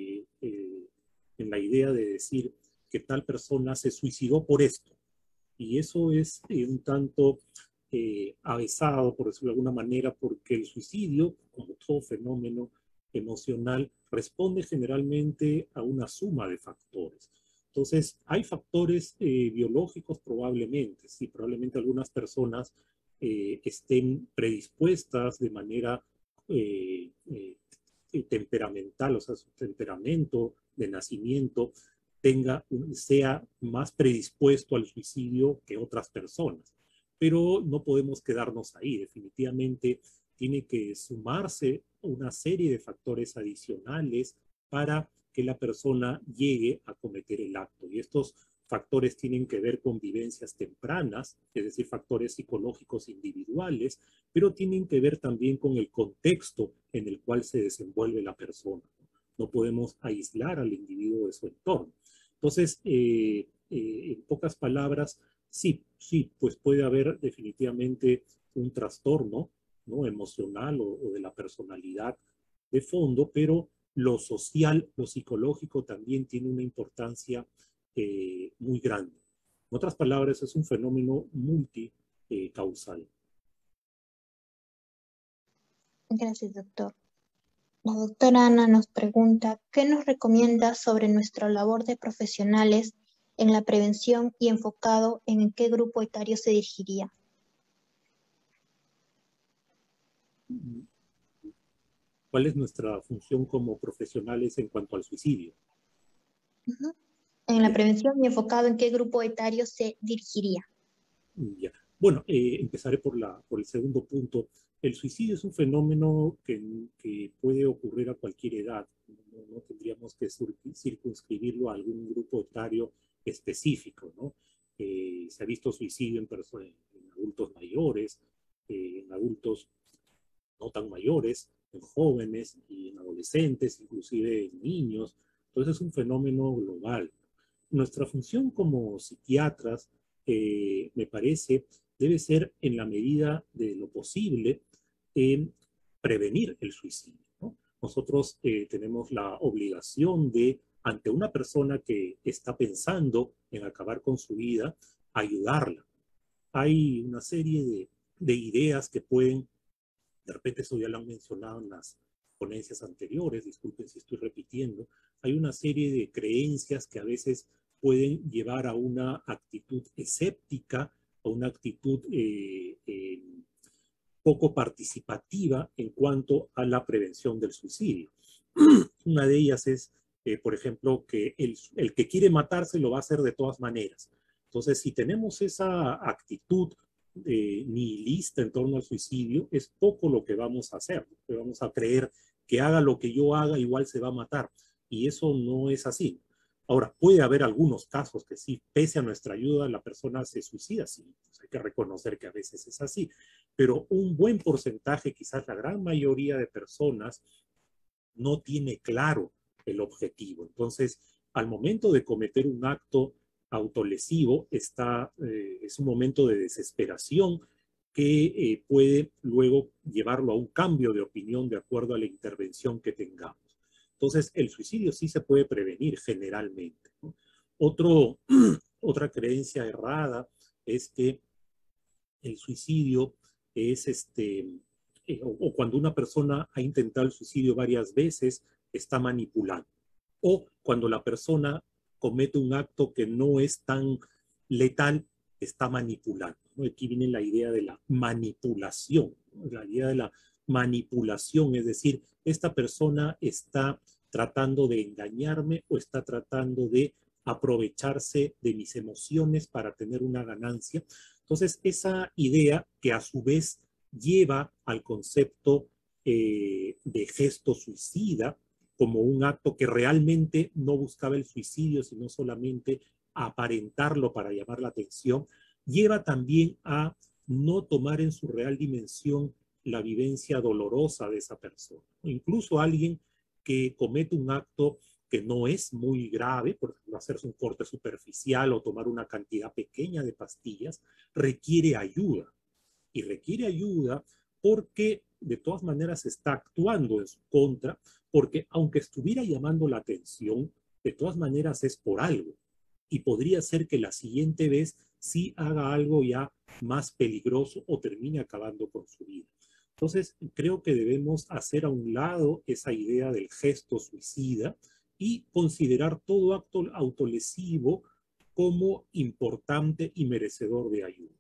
la idea de decir que tal persona se suicidó por esto. Y eso es un tanto avesado, por decirlo de alguna manera, porque el suicidio, como todo fenómeno emocional, responde generalmente a una suma de factores. Entonces, hay factores biológicos probablemente, sí, probablemente algunas personas estén predispuestas de manera temperamental, o sea, su temperamento de nacimiento sea más predispuesto al suicidio que otras personas. Pero no podemos quedarnos ahí, definitivamente tiene que sumarse una serie de factores adicionales para que la persona llegue a cometer el acto. Y estos factores tienen que ver con vivencias tempranas, es decir, factores psicológicos individuales, pero tienen que ver también con el contexto en el cual se desenvuelve la persona. No podemos aislar al individuo de su entorno. Entonces, en pocas palabras, sí, pues puede haber definitivamente un trastorno, ¿no?, emocional o de la personalidad de fondo, pero lo social, lo psicológico también tiene una importancia muy grande. En otras palabras, es un fenómeno multicausal. Gracias, doctor. La doctora Ana nos pregunta, ¿qué nos recomienda sobre nuestra labor de profesionales en la prevención y enfocado en qué grupo etario se dirigiría? ¿Cuál es nuestra función como profesionales en cuanto al suicidio? En la prevención y enfocado en qué grupo etario se dirigiría. Ya. Bueno, empezaré por el segundo punto. El suicidio es un fenómeno que puede ocurrir a cualquier edad. No tendríamos que circunscribirlo a algún grupo etario específico, ¿no? Se ha visto suicidio en adultos mayores, en adultos no tan mayores, en jóvenes y en adolescentes, inclusive en niños. Entonces es un fenómeno global. Nuestra función como psiquiatras, me parece, debe ser en la medida de lo posible prevenir el suicidio, ¿no? Nosotros tenemos la obligación de, ante una persona que está pensando en acabar con su vida, ayudarla. Hay una serie de ideas que pueden, de repente eso ya lo han mencionado en las ponencias anteriores, disculpen si estoy repitiendo, hay una serie de creencias que a veces pueden llevar a una actitud escéptica, a una actitud poco participativa en cuanto a la prevención del suicidio. Una de ellas es, por ejemplo, que el que quiere matarse lo va a hacer de todas maneras. Entonces, si tenemos esa actitud nihilista en torno al suicidio, es poco lo que vamos a hacer. Vamos a creer que haga lo que yo haga, igual se va a matar. Y eso no es así. Ahora, puede haber algunos casos que sí, pese a nuestra ayuda, la persona se suicida. Sí, pues hay que reconocer que a veces es así. Pero un buen porcentaje, quizás la gran mayoría de personas, no tiene claro el objetivo. Entonces, al momento de cometer un acto autolesivo, es un momento de desesperación que puede luego llevarlo a un cambio de opinión de acuerdo a la intervención que tengamos. Entonces, el suicidio sí se puede prevenir generalmente, ¿no? Otra creencia errada es que el suicidio es o cuando una persona ha intentado el suicidio varias veces, está manipulando. O cuando la persona comete un acto que no es tan letal, está manipulando, ¿no? Aquí viene la idea de la manipulación, ¿no? La idea de la manipulación, es decir, esta persona está tratando de engañarme o está tratando de aprovecharse de mis emociones para tener una ganancia. Entonces, esa idea que a su vez lleva al concepto de gesto suicida, como un acto que realmente no buscaba el suicidio, sino solamente aparentarlo para llamar la atención, lleva también a no tomar en su real dimensión la vivencia dolorosa de esa persona. Incluso alguien que comete un acto que no es muy grave, por ejemplo, hacerse un corte superficial o tomar una cantidad pequeña de pastillas, requiere ayuda. Y requiere ayuda porque de todas maneras está actuando en su contra, porque aunque estuviera llamando la atención, de todas maneras es por algo. Y podría ser que la siguiente vez sí haga algo ya más peligroso o termine acabando con su vida. Entonces, creo que debemos hacer a un lado esa idea del gesto suicida y considerar todo acto autolesivo como importante y merecedor de ayuda.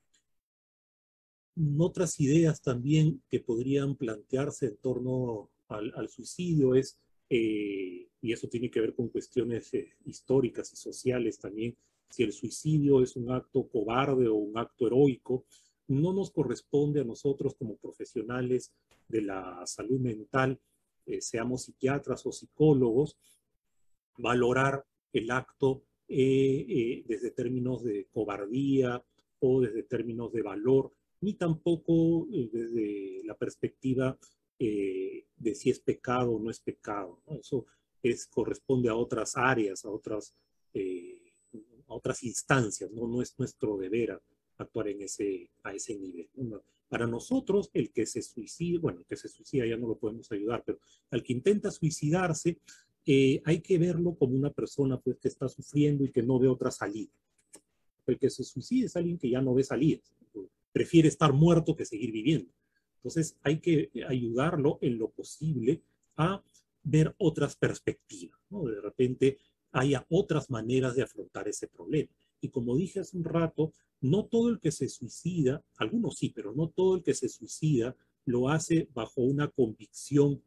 Otras ideas también que podrían plantearse en torno al suicidio es, y eso tiene que ver con cuestiones históricas y sociales también, si el suicidio es un acto cobarde o un acto heroico. No nos corresponde a nosotros como profesionales de la salud mental, seamos psiquiatras o psicólogos, valorar el acto desde términos de cobardía o desde términos de valor, ni tampoco desde la perspectiva de si es pecado o no es pecado, ¿no? Eso corresponde a otras áreas, a otras instancias, ¿no? No es nuestro deber actuar a ese nivel, ¿no? Para nosotros, el que se suicida, bueno, el que se suicida ya no lo podemos ayudar, pero al que intenta suicidarse, hay que verlo como una persona pues, que está sufriendo y que no ve otra salida. El que se suicida es alguien que ya no ve salidas, prefiere estar muerto que seguir viviendo. Entonces hay que ayudarlo en lo posible a ver otras perspectivas, ¿no? De repente haya otras maneras de afrontar ese problema. Y como dije hace un rato, no todo el que se suicida, algunos sí, pero no todo el que se suicida lo hace bajo una convicción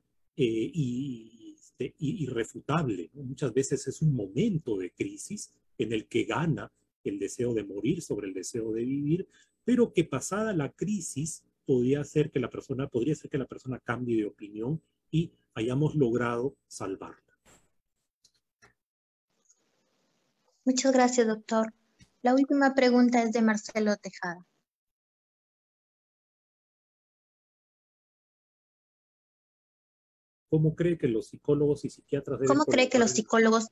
irrefutable, ¿no? Muchas veces es un momento de crisis en el que gana el deseo de morir sobre el deseo de vivir, pero que pasada la crisis podría ser que la persona cambie de opinión y hayamos logrado salvarla. Muchas gracias, doctor. La última pregunta es de Marcelo Tejada. ¿Cómo cree que los psicólogos y psiquiatras deben ¿Cómo cree que los colaborar psicólogos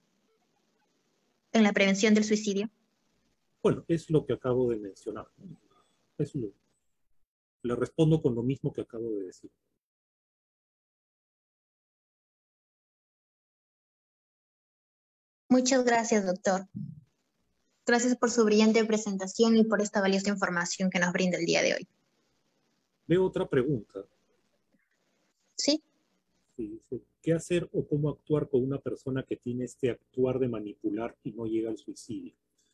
en la prevención del suicidio? Bueno, es lo que acabo de mencionar. Le respondo con lo mismo que acabo de decir. Muchas gracias, doctor. Gracias por su brillante presentación y por esta valiosa información que nos brinda el día de hoy. Veo otra pregunta. ¿Sí? Sí, dice, ¿qué hacer o cómo actuar con una persona que tiene este actuar de manipular y no llega al suicidio?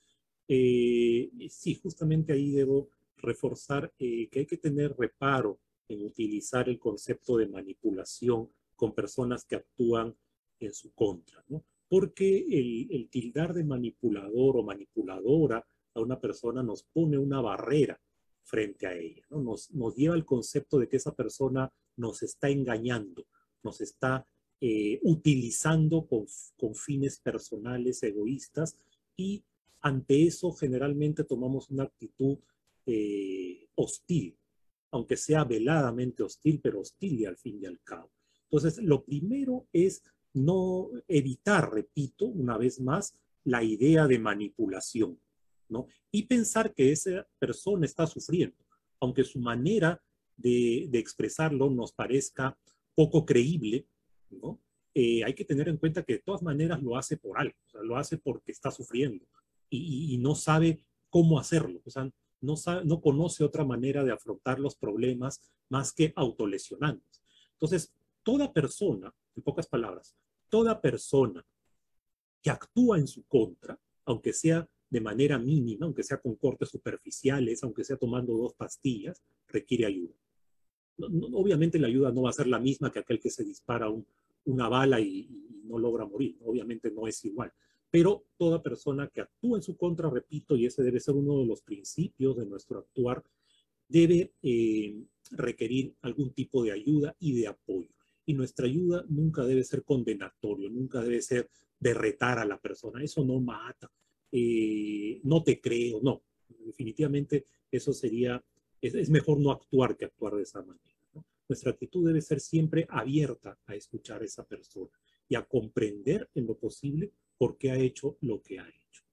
Sí, justamente ahí debo reforzar que hay que tener reparo en utilizar el concepto de manipulación con personas que actúan en su contra, ¿no? Porque el tildar de manipulador o manipuladora a una persona nos pone una barrera frente a ella, ¿no? Nos lleva al concepto de que esa persona nos está engañando, nos está utilizando con fines personales, egoístas, y ante eso generalmente tomamos una actitud hostil, aunque sea veladamente hostil, pero hostil y al fin y al cabo. Entonces, lo primero es no evitar, repito, una vez más, la idea de manipulación, ¿no? Y pensar que esa persona está sufriendo, aunque su manera de expresarlo nos parezca poco creíble, ¿no? Hay que tener en cuenta que de todas maneras lo hace por algo, o sea, lo hace porque está sufriendo y no sabe cómo hacerlo, o sea, no conoce otra manera de afrontar los problemas más que autolesionantes. Entonces, toda persona, en pocas palabras, toda persona que actúa en su contra, aunque sea de manera mínima, aunque sea con cortes superficiales, aunque sea tomando 2 pastillas, requiere ayuda. Obviamente la ayuda no va a ser la misma que aquel que se dispara una bala y no logra morir. Obviamente no es igual. Pero toda persona que actúa en su contra, repito, y ese debe ser uno de los principios de nuestro actuar, debe requerir algún tipo de ayuda y de apoyo. Y nuestra ayuda nunca debe ser condenatorio, nunca debe ser de retar a la persona. Eso no mata, no te creo, no. Definitivamente eso sería, es mejor no actuar que actuar de esa manera, ¿no? Nuestra actitud debe ser siempre abierta a escuchar a esa persona y a comprender en lo posible por qué ha hecho lo que ha hecho.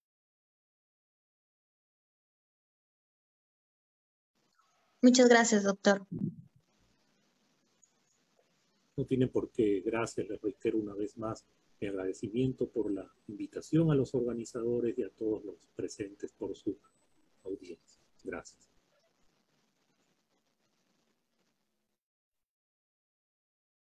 Muchas gracias, doctor. No tienen por qué. Gracias, les reitero una vez más mi agradecimiento por la invitación a los organizadores y a todos los presentes por su